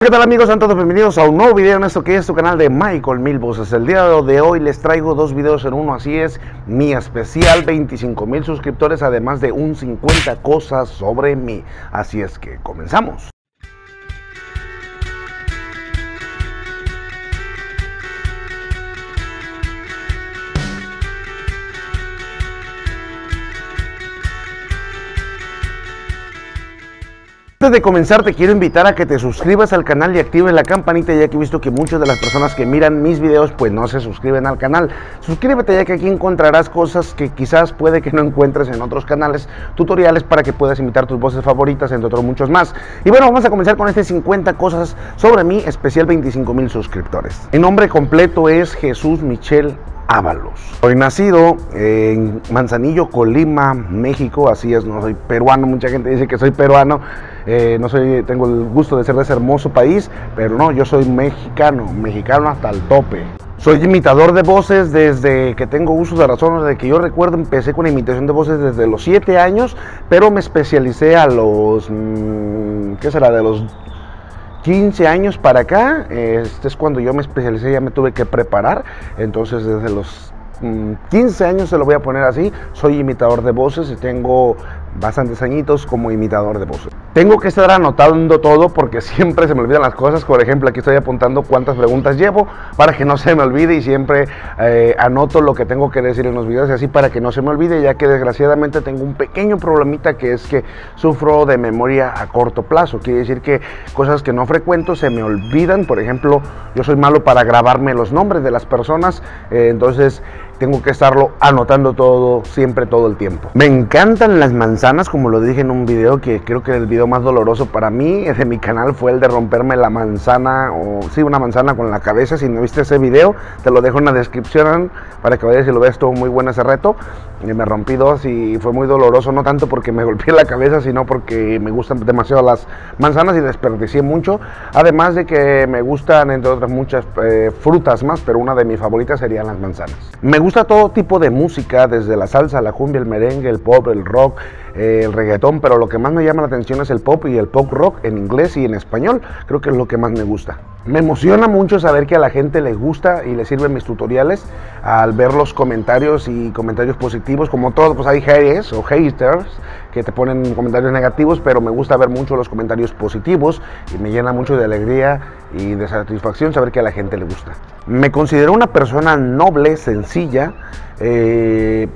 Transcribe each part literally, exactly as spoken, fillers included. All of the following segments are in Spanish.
¿Qué tal, amigos? Sean todos bienvenidos a un nuevo video en esto que es tu canal de Michael Mil Voces. El día de hoy les traigo dos videos en uno, así es, mi especial veinticinco mil suscriptores, además de un cincuenta cosas sobre mí. Así es que comenzamos. Antes de comenzar te quiero invitar a que te suscribas al canal y actives la campanita, ya que he visto que muchas de las personas que miran mis videos pues no se suscriben al canal. Suscríbete, ya que aquí encontrarás cosas que quizás puede que no encuentres en otros canales, tutoriales para que puedas imitar tus voces favoritas, entre otros muchos más. Y bueno, vamos a comenzar con este cincuenta cosas sobre mí, especial veinticinco mil suscriptores. Mi nombre completo es Jesús Michel Ábalos. Soy nacido en Manzanillo, Colima, México, así es, no soy peruano, mucha gente dice que soy peruano, eh, no soy, tengo el gusto de ser de ese hermoso país, pero no, yo soy mexicano, mexicano hasta el tope. Soy imitador de voces desde que tengo uso de razón, desde que yo recuerdo empecé con la imitación de voces desde los siete años, pero me especialicé a los, mmm, ¿qué será? De los quince años para acá. Este es cuando yo me especialicé, ya me tuve que preparar, entonces desde los quince años, se lo voy a poner así, soy imitador de voces y tengo bastantes añitos como imitador de voces. Tengo que estar anotando todo porque siempre se me olvidan las cosas. Por ejemplo, aquí estoy apuntando cuántas preguntas llevo para que no se me olvide, y siempre eh, anoto lo que tengo que decir en los videos y así para que no se me olvide, ya que desgraciadamente tengo un pequeño problemita, que es que sufro de memoria a corto plazo. Quiere decir que cosas que no frecuento se me olvidan. Por ejemplo, yo soy malo para grabarme los nombres de las personas, eh, entonces tengo que estarlo anotando todo, siempre, todo el tiempo. Me encantan las manzanas, como lo dije en un video, que creo que el video más doloroso para mí de mi canal fue el de romperme la manzana, o sí, una manzana con la cabeza. Si no viste ese video, te lo dejo en la descripción para que vayas y lo veas. Todo muy bueno ese reto. Y me rompí dos y fue muy doloroso, no tanto porque me golpeé la cabeza, sino porque me gustan demasiado las manzanas y desperdicié mucho. Además de que me gustan, entre otras muchas eh, frutas más, pero una de mis favoritas serían las manzanas. Me gusta todo tipo de música, desde la salsa, la cumbia, el merengue, el pop, el rock, eh, el reggaetón, pero lo que más me llama la atención es el pop y el pop rock en inglés y en español. Creo que es lo que más me gusta. Me emociona mucho saber que a la gente le gusta y le sirven mis tutoriales, al ver los comentarios y comentarios positivos. Como todo, pues hay haters o haters que te ponen comentarios negativos, pero me gusta ver mucho los comentarios positivos y me llena mucho de alegría y de satisfacción saber que a la gente le gusta. Me considero una persona noble, sencilla, eh,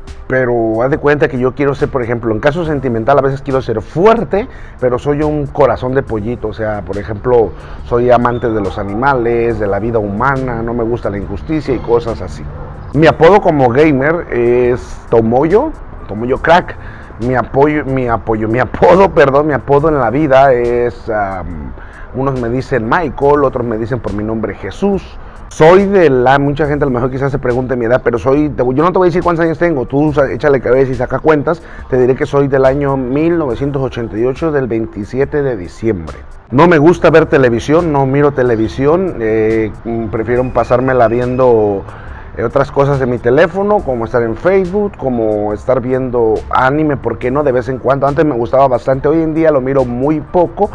pero haz de cuenta que yo quiero ser, por ejemplo, en caso sentimental, a veces quiero ser fuerte, pero soy un corazón de pollito. O sea, por ejemplo, soy amante de los animales, de la vida humana, no me gusta la injusticia y cosas así. Mi apodo como gamer es Tomoyo, Tomoyo Crack. Mi apoyo, mi apoyo, mi apodo, perdón, mi apodo en la vida es, um, unos me dicen Michael, otros me dicen por mi nombre Jesús. Soy de la, mucha gente a lo mejor quizás se pregunte mi edad, pero soy, yo no te voy a decir cuántos años tengo, tú échale cabeza y saca cuentas, te diré que soy del año mil novecientos ochenta y ocho, del veintisiete de diciembre. No me gusta ver televisión, no miro televisión, eh, prefiero pasármela viendo otras cosas de mi teléfono, como estar en Facebook, como estar viendo anime, ¿por qué no? De vez en cuando. Antes me gustaba bastante, hoy en día lo miro muy poco.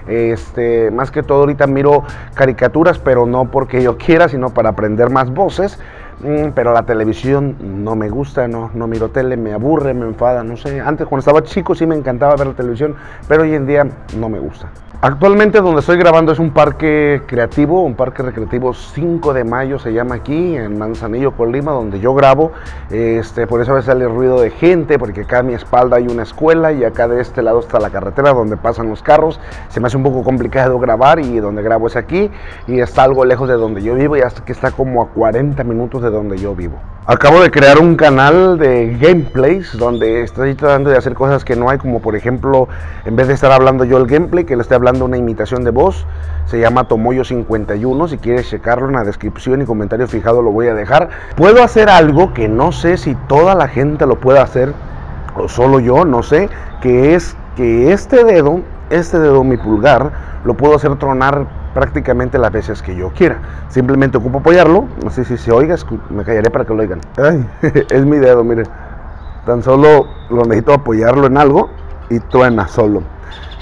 Este, más que todo ahorita miro caricaturas, pero no porque yo quiera, sino para aprender más voces. Mm, pero la televisión no me gusta, no, no miro tele, me aburre, me enfada, no sé. Antes, cuando estaba chico, sí me encantaba ver la televisión, pero hoy en día no me gusta. Actualmente donde estoy grabando es un parque creativo, un parque recreativo cinco de mayo se llama aquí, en Manzanillo, Colima, donde yo grabo. Este, por eso a veces sale ruido de gente, porque acá a mi espalda hay una escuela y acá de este lado está la carretera donde pasan los carros. Se me hace un poco complicado grabar, y donde grabo es aquí, y está algo lejos de donde yo vivo, y hasta que está como a cuarenta minutos de donde yo vivo. Acabo de crear un canal de gameplays donde estoy tratando de hacer cosas que no hay, como por ejemplo, en vez de estar hablando yo el gameplay, que le estoy hablando una imitación de voz. Se llama Tomoyo cincuenta y uno, si quieres checarlo, en la descripción y comentario fijado lo voy a dejar. Puedo hacer algo que no sé si toda la gente lo puede hacer, o solo yo, no sé, que es que este dedo, este dedo, mi pulgar, lo puedo hacer tronar prácticamente las veces que yo quiera. Simplemente ocupo apoyarlo, no sé si se oiga, me callaré para que lo oigan. Ay, es mi dedo, miren, tan solo lo necesito apoyarlo en algo y truena solo.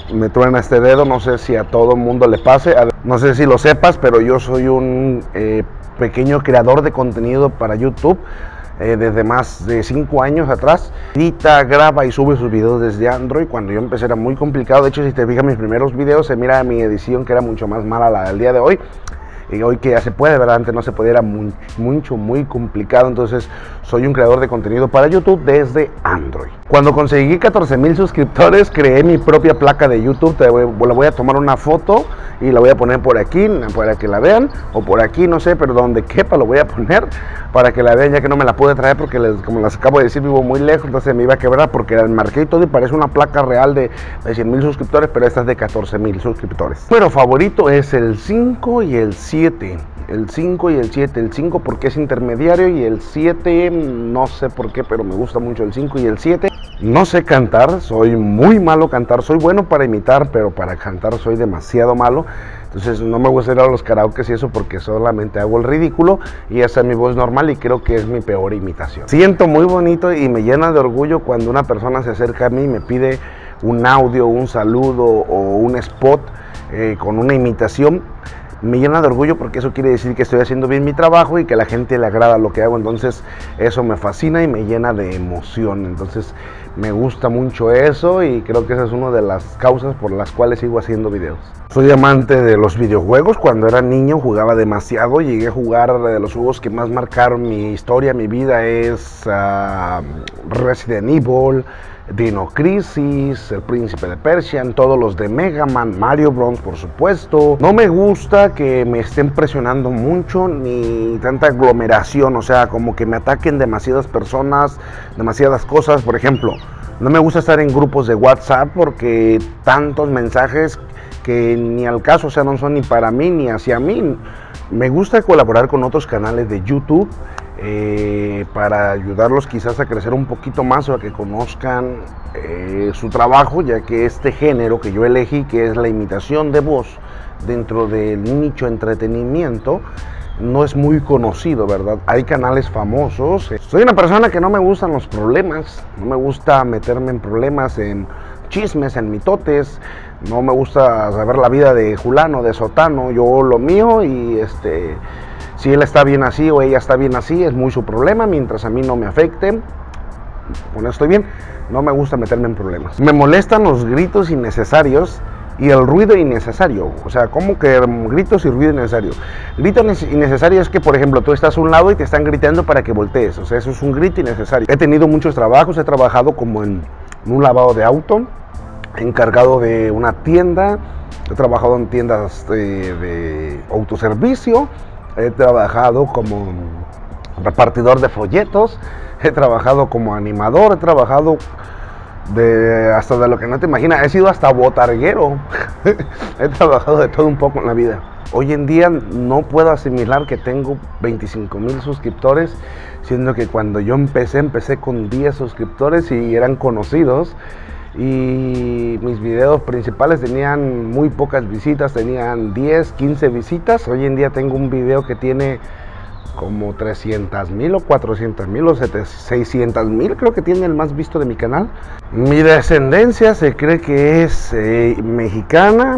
me truena este dedo, no sé si a todo el mundo le pase, no sé si lo sepas, pero yo soy un eh, pequeño creador de contenido para YouTube. Eh, desde más de cinco años atrás, edita, graba y sube sus videos desde Android. Cuando yo empecé era muy complicado. De hecho, si te fijas mis primeros videos, se mira mi edición que era mucho más mala la del día de hoy. Y hoy que ya se puede, ¿verdad? Antes no se podía, era muy, mucho, muy complicado. Entonces soy un creador de contenido para YouTube desde Android. Cuando conseguí catorce mil suscriptores, creé mi propia placa de YouTube. Te voy, le voy a tomar una foto y la voy a poner por aquí para que la vean, o por aquí, no sé, pero donde quepa lo voy a poner para que la vean, ya que no me la pude traer porque les, como les acabo de decir, vivo muy lejos, entonces me iba a quebrar porque la marqué y todo y parece una placa real de, de cien mil suscriptores, pero esta es de catorce mil suscriptores. Pero favorito es el cinco y el siete. El cinco y el siete, el cinco porque es intermediario y el siete no sé por qué, pero me gusta mucho el cinco y el siete. No sé cantar, soy muy malo cantar, soy bueno para imitar, pero para cantar soy demasiado malo. Entonces no me gusta ir a los karaokes y eso porque solamente hago el ridículo y esa es mi voz normal y creo que es mi peor imitación. Siento muy bonito y me llena de orgullo cuando una persona se acerca a mí y me pide un audio, un saludo o un spot eh, con una imitación. Me llena de orgullo porque eso quiere decir que estoy haciendo bien mi trabajo y que a la gente le agrada lo que hago. Entonces eso me fascina y me llena de emoción. Entonces me gusta mucho eso y creo que esa es una de las causas por las cuales sigo haciendo videos. Soy amante de los videojuegos. Cuando era niño jugaba demasiado. Llegué a jugar de los juegos que más marcaron mi historia, mi vida es uh, Resident Evil, Dino Crisis, El Príncipe de Persia, todos los de Mega Man, Mario Bros, por supuesto. No me gusta que me estén presionando mucho ni tanta aglomeración, o sea, como que me ataquen demasiadas personas, demasiadas cosas. Por ejemplo, no me gusta estar en grupos de WhatsApp porque tantos mensajes que ni al caso, o sea, no son ni para mí ni hacia mí. Me gusta colaborar con otros canales de YouTube eh, para ayudarlos quizás a crecer un poquito más o a que conozcan eh, su trabajo, ya que este género que yo elegí, que es la imitación de voz dentro del nicho entretenimiento, no es muy conocido, ¿verdad? Hay canales famosos. Soy una persona que no me gustan los problemas, no me gusta meterme en problemas, en chismes, en mitotes. No me gusta saber la vida de Julano, de Sotano. Yo lo mío y este, si él está bien así o ella está bien así, es muy su problema, mientras a mí no me afecte. Bueno, estoy bien, no me gusta meterme en problemas. Me molestan los gritos innecesarios y el ruido innecesario. O sea, ¿cómo que gritos y ruido innecesario? Grito innecesario es que, por ejemplo, tú estás a un lado y te están gritando para que voltees. O sea, eso es un grito innecesario. He tenido muchos trabajos, he trabajado como en un lavado de auto, encargado de una tienda, he trabajado en tiendas de, de autoservicio, he trabajado como repartidor de folletos, he trabajado como animador, he trabajado de hasta de lo que no te imaginas, he sido hasta botarguero. He trabajado de todo un poco en la vida. Hoy en día no puedo asimilar que tengo veinticinco mil suscriptores, siendo que cuando yo empecé, empecé con diez suscriptores y eran conocidos. Y mis videos principales tenían muy pocas visitas, tenían diez, quince visitas. Hoy en día tengo un video que tiene como trescientas mil o cuatrocientas mil o seiscientas mil, creo que tiene el más visto de mi canal. Mi descendencia se cree que es eh, mexicana,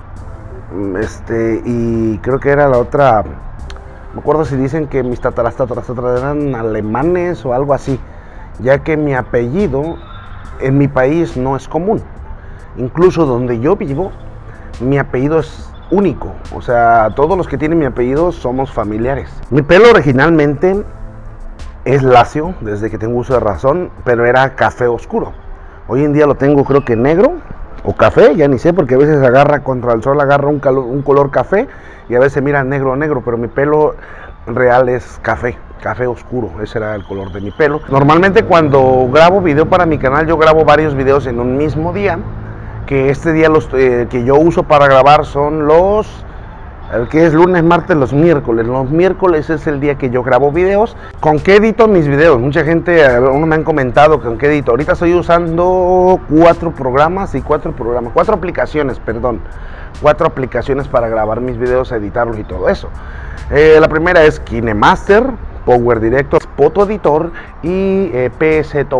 este, y creo que era la otra, me acuerdo si dicen que mis tataras, tataras, tataras eran alemanes o algo así, ya que mi apellido en mi país no es común. Incluso donde yo vivo, mi apellido es único. O sea, todos los que tienen mi apellido somos familiares. Mi pelo originalmente es lacio, desde que tengo uso de razón, pero era café oscuro. Hoy en día lo tengo creo que negro o café, ya ni sé, porque a veces agarra contra el sol, agarra un, calor, un color café y a veces mira negro negro, pero mi pelo real es café. Café oscuro, ese era el color de mi pelo. Normalmente cuando grabo video para mi canal, yo grabo varios videos en un mismo día, que este día los eh, que yo uso para grabar son los, el que es lunes, martes, los miércoles. Los miércoles es el día que yo grabo videos. ¿Con qué edito mis videos? Mucha gente, uno me han comentado con qué edito. Ahorita estoy usando cuatro programas y cuatro programas, cuatro aplicaciones, perdón. Cuatro aplicaciones para grabar mis videos, editarlos y todo eso. Eh, la primera es KineMaster, Power Director, Photo Editor y eh, P S Touch.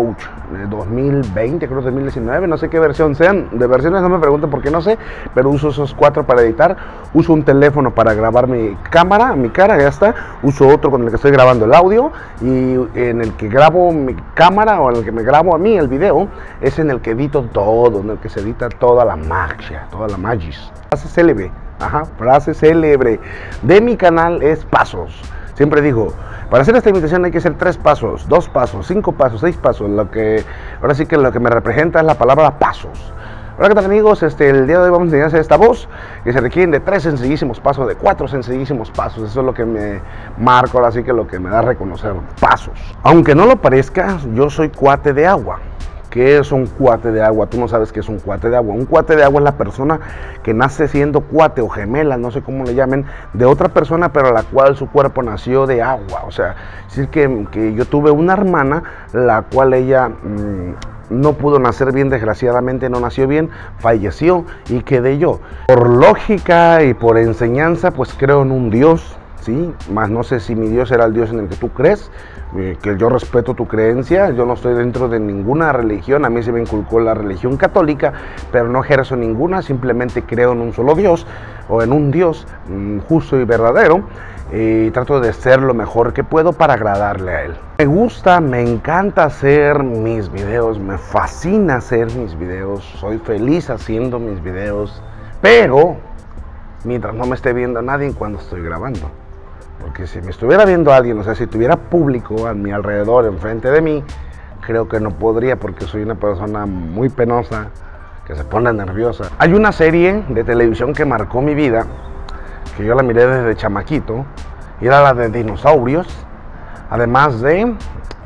dos mil veinte, creo dos mil diecinueve, no sé qué versión sean, de versiones no me pregunten porque no sé, pero uso esos cuatro para editar. Uso un teléfono para grabar mi cámara, mi cara, ya está. Uso otro con el que estoy grabando el audio, y en el que grabo mi cámara o en el que me grabo a mí el video, es en el que edito todo, en el que se edita toda la magia, toda la magis. Frase célebre, ajá, frase célebre de mi canal es pasos. Siempre digo, para hacer esta imitación hay que hacer tres pasos, dos pasos, cinco pasos, seis pasos. Lo que, ahora sí que lo que me representa es la palabra pasos. Hola, ¿qué tal, amigos? Este, el día de hoy vamos a enseñar a hacer esta voz, que se requieren de tres sencillísimos pasos, de cuatro sencillísimos pasos. Eso es lo que me marca, ahora sí que lo que me da a reconocer pasos. Aunque no lo parezca, yo soy cuate de agua. ¿Qué es un cuate de agua? Tú no sabes qué es un cuate de agua. Un cuate de agua es la persona que nace siendo cuate o gemela, no sé cómo le llamen, de otra persona, pero a la cual su cuerpo nació de agua. O sea, decir que, que yo tuve una hermana, la cual ella mmm, no pudo nacer bien, desgraciadamente no nació bien, falleció y quedé yo. Por lógica y por enseñanza, pues creo en un Dios, ¿sí? Más no sé si mi Dios era el Dios en el que tú crees, eh, que yo respeto tu creencia. Yo no estoy dentro de ninguna religión, a mí se me inculcó la religión católica, pero no ejerzo ninguna, simplemente creo en un solo Dios, o en un Dios mm, justo y verdadero, y trato de ser lo mejor que puedo para agradarle a Él. Me gusta, me encanta hacer mis videos, me fascina hacer mis videos, soy feliz haciendo mis videos, pero mientras no me esté viendo nadie cuando estoy grabando. Porque si me estuviera viendo alguien, o sea, si tuviera público a mi alrededor, enfrente de mí, creo que no podría, porque soy una persona muy penosa, que se pone nerviosa. Hay una serie de televisión que marcó mi vida, que yo la miré desde chamaquito, y era la de dinosaurios, además de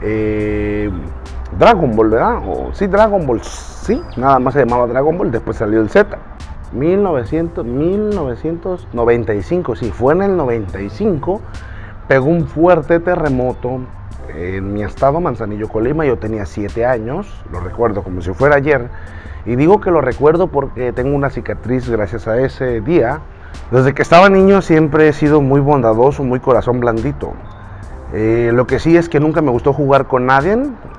eh, Dragon Ball, ¿verdad? O, sí, Dragon Ball, sí, nada más se llamaba Dragon Ball, después salió el Z. mil novecientos noventa y cinco, sí, fue en el noventa y cinco, pegó un fuerte terremoto en mi estado, Manzanillo, Colima. Yo tenía siete años, lo recuerdo como si fuera ayer, y digo que lo recuerdo porque tengo una cicatriz gracias a ese día. Desde que estaba niño siempre he sido muy bondadoso, muy corazón blandito. Eh, lo que sí es que nunca me gustó jugar con nadie,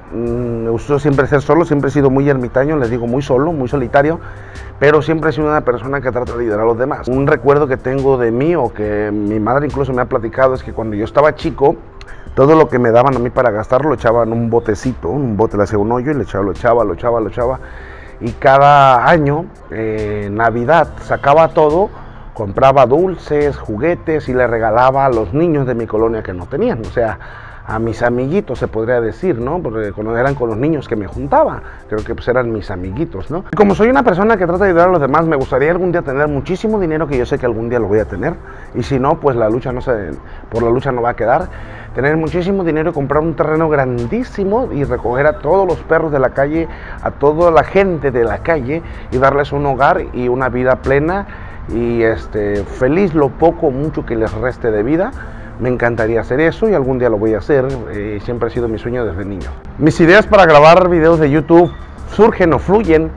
mm, me gustó siempre ser solo, siempre he sido muy ermitaño, les digo muy solo, muy solitario, pero siempre he sido una persona que trata de ayudar a los demás. Un recuerdo que tengo de mí, o que mi madre incluso me ha platicado, es que cuando yo estaba chico, todo lo que me daban a mí para gastar lo echaba en un botecito, un bote le hacía un hoyo y le echaba, lo echaba, lo echaba, lo echaba, y cada año, eh, Navidad, sacaba todo, compraba dulces, juguetes y le regalaba a los niños de mi colonia que no tenían, o sea, a mis amiguitos se podría decir, ¿no? Porque cuando eran con los niños que me juntaba, creo que pues eran mis amiguitos, ¿no? Y como soy una persona que trata de ayudar a los demás, me gustaría algún día tener muchísimo dinero, que yo sé que algún día lo voy a tener, y si no, pues la lucha no se, por la lucha no va a quedar. Tener muchísimo dinero y comprar un terreno grandísimo y recoger a todos los perros de la calle, a toda la gente de la calle, y darles un hogar y una vida plena y este, feliz, lo poco o mucho que les reste de vida. Me encantaría hacer eso y algún día lo voy a hacer, eh, siempre ha sido mi sueño desde niño. Mis ideas para grabar videos de YouTube surgen o fluyen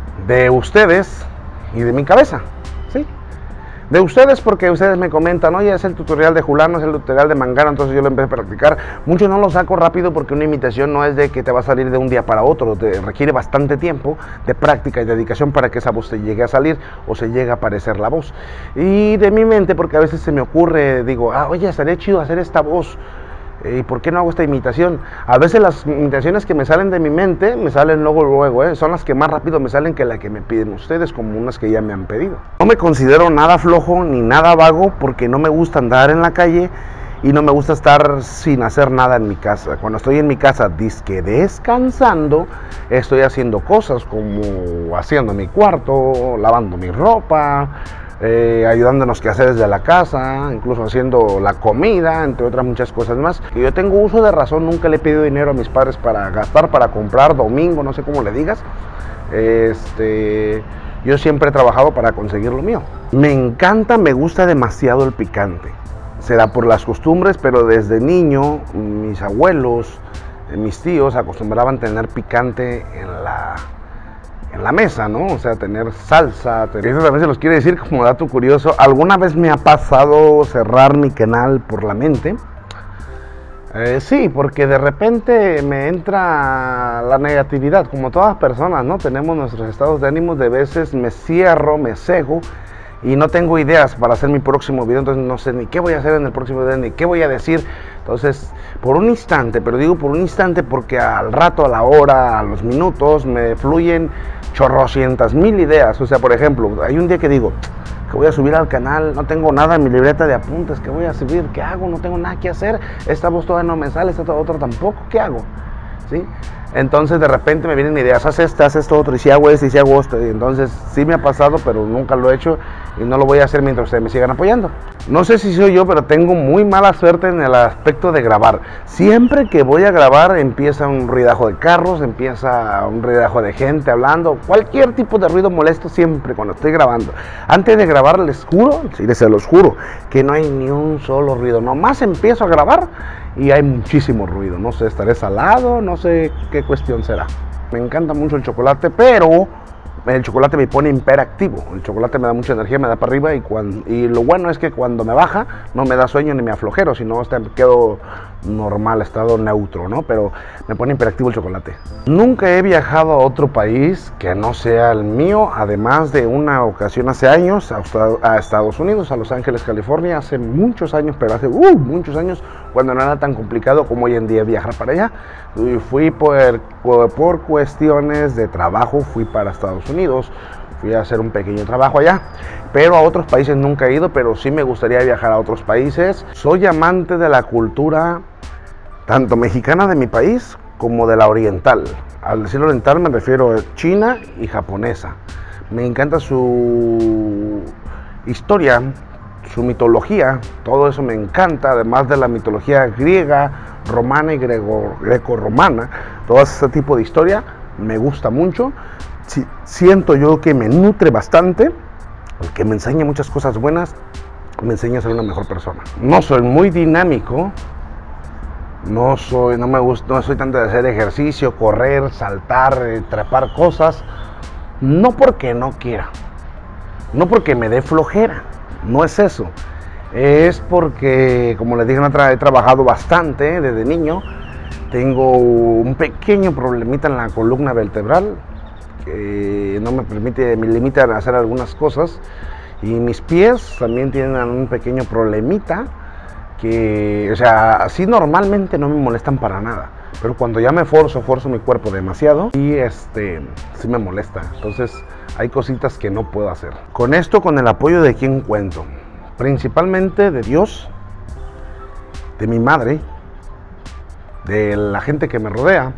de ustedes y de mi cabeza, ¿sí? De ustedes, porque ustedes me comentan, oye, es el tutorial de Julano, es el tutorial de Mangano, entonces yo lo empecé a practicar. Mucho no lo saco rápido porque una imitación no es de que te va a salir de un día para otro, te requiere bastante tiempo de práctica y dedicación para que esa voz te llegue a salir o se llegue a aparecer la voz. Y de mi mente, porque a veces se me ocurre, digo, ah, oye, estaría chido hacer esta voz. ¿Y por qué no hago esta imitación? A veces las imitaciones que me salen de mi mente me salen luego, luego, ¿eh? Son las que más rápido me salen que las que me piden ustedes, como unas que ya me han pedido. No me considero nada flojo ni nada vago, porque no me gusta andar en la calle y no me gusta estar sin hacer nada en mi casa. Cuando estoy en mi casa disque descansando, estoy haciendo cosas como haciendo mi cuarto, lavando mi ropa, Eh, ayudándonos que hacer desde la casa, incluso haciendo la comida, entre otras muchas cosas más. Que yo tengo uso de razón, nunca le he pedido dinero a mis padres para gastar, para comprar, domingo, no sé cómo le digas. Este, yo siempre he trabajado para conseguir lo mío. Me encanta, me gusta demasiado el picante. Será por las costumbres, pero desde niño mis abuelos, mis tíos acostumbraban tener picante en la... en la mesa, ¿no? O sea, tener salsa. Tener... Eso también se los quiere decir como dato curioso. Alguna vez me ha pasado cerrar mi canal por la mente. Eh, sí, porque de repente me entra la negatividad, como todas personas, ¿no? Tenemos nuestros estados de ánimo, de veces me cierro, me cego y no tengo ideas para hacer mi próximo video, entonces no sé ni qué voy a hacer en el próximo video, ni qué voy a decir. Entonces, por un instante, pero digo por un instante porque al rato, a la hora, a los minutos, me fluyen chorrocientas mil ideas. O sea, por ejemplo, hay un día que digo que voy a subir al canal, no tengo nada en mi libreta de apuntes, que voy a subir, ¿qué hago? No tengo nada que hacer, esta voz todavía no me sale, esta otra tampoco, ¿qué hago? ¿Sí? Entonces de repente me vienen ideas, haz este, haz esto otro, y si hago esto, y si hago esto, y entonces sí me ha pasado, pero nunca lo he hecho, y no lo voy a hacer mientras ustedes me sigan apoyando. No sé si soy yo, pero tengo muy mala suerte en el aspecto de grabar. Siempre que voy a grabar empieza un ruidajo de carros, empieza un ruidajo de gente hablando, cualquier tipo de ruido molesto siempre cuando estoy grabando. Antes de grabar les juro, sí, les se los juro, que no hay ni un solo ruido. Nomás empiezo a grabar y hay muchísimo ruido. No sé, estaré salado, no sé qué cuestión será. Me encanta mucho el chocolate, pero el chocolate me pone hiperactivo. El chocolate me da mucha energía, me da para arriba y, cuando, y lo bueno es que cuando me baja no me da sueño ni me aflojero, sino hasta quedo normal, estado neutro, ¿no? Pero me pone hiperactivo el chocolate. Nunca he viajado a otro país que no sea el mío, además de una ocasión hace años a Estados Unidos, a Los Ángeles, California, hace muchos años, pero hace uh, muchos años, cuando no era tan complicado como hoy en día viajar para allá. Y fui por, por, por cuestiones de trabajo, fui para Estados Unidos, fui a hacer un pequeño trabajo allá, pero a otros países nunca he ido, pero sí me gustaría viajar a otros países. Soy amante de la cultura tanto mexicana de mi país como de la oriental. Al decir oriental me refiero a China y japonesa. Me encanta su historia, su mitología, todo eso me encanta, además de la mitología griega, romana y greco-romana, todo ese tipo de historia me gusta mucho. Siento yo que me nutre bastante, que me enseña muchas cosas buenas, me enseña a ser una mejor persona. No soy muy dinámico, no soy, no me gusta, no soy tanto de hacer ejercicio, correr, saltar, eh, trepar cosas, no porque no quiera, no porque me dé flojera, no es eso, es porque, como les dije, he trabajado bastante desde niño, tengo un pequeño problemita en la columna vertebral, que no me permite, me limita a hacer algunas cosas, y mis pies también tienen un pequeño problemita, que, o sea, así normalmente no me molestan para nada, pero cuando ya me forzo, forzo mi cuerpo demasiado, y este, sí me molesta, entonces hay cositas que no puedo hacer. Con esto, con el apoyo de quien cuento, principalmente de Dios, de mi madre, de la gente que me rodea,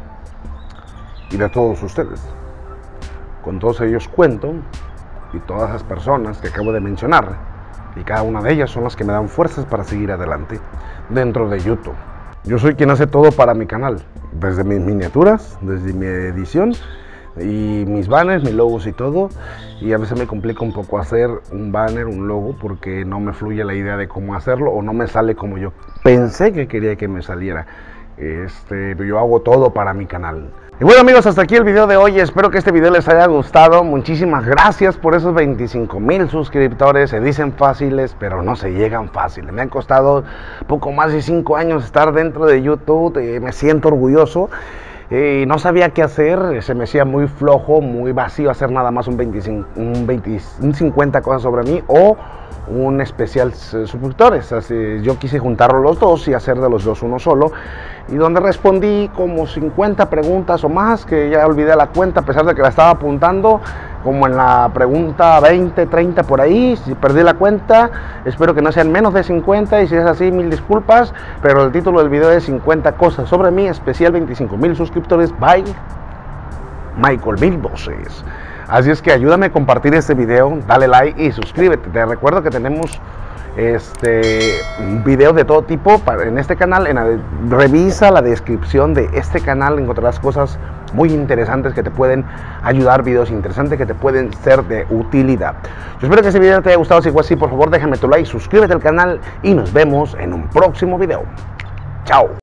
y de todos ustedes. Con todos ellos cuento, y todas las personas que acabo de mencionar, y cada una de ellas son las que me dan fuerzas para seguir adelante dentro de YouTube. Yo soy quien hace todo para mi canal, desde mis miniaturas, desde mi edición y mis banners, mis logos y todo, y a veces me complica un poco hacer un banner, un logo, porque no me fluye la idea de cómo hacerlo o no me sale como yo pensé que quería que me saliera. Este, yo hago todo para mi canal. Y bueno, amigos, hasta aquí el video de hoy. Espero que este video les haya gustado. Muchísimas gracias por esos veinticinco mil suscriptores. Se dicen fáciles, pero no se llegan fáciles. Me han costado poco más de cinco años estar dentro de YouTube. Eh, me siento orgulloso. Y eh, no sabía qué hacer. Se me hacía muy flojo, muy vacío hacer nada más un, veinticinco, un, veinte, un cincuenta cosas sobre mí o un especial suscriptores. Así, yo quise juntarlos los dos y hacer de los dos uno solo, y donde respondí como cincuenta preguntas o más, que ya olvidé la cuenta a pesar de que la estaba apuntando, como en la pregunta veinte, treinta por ahí. Si perdí la cuenta, espero que no sean menos de cincuenta, y si es así, mil disculpas, pero el título del video es cincuenta cosas sobre mí, especial veinticinco mil suscriptores by Michael Mil Voces. Así es que ayúdame a compartir este video, dale like y suscríbete. Te recuerdo que tenemos este videos de todo tipo para, en este canal. En la, revisa la descripción de este canal, encontrarás cosas muy interesantes que te pueden ayudar, videos interesantes que te pueden ser de utilidad. Yo espero que este video te haya gustado. Si fue así, por favor déjame tu like, suscríbete al canal y nos vemos en un próximo video. Chao.